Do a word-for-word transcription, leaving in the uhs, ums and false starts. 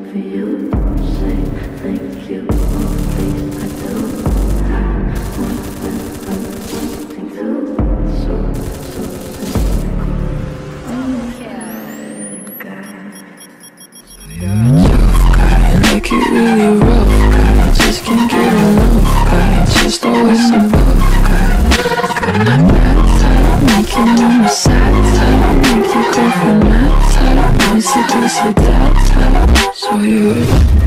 for you. Say thank you, oh please I do. I want what I'm wanting to. So, so cynical. Oh yeah, God. Tough guy, like it really rough guy. Just can't get enough guy. Just always above guy. Got my bad type, make you on the side type. Make you go for nap type. Nice to do your dad type. So you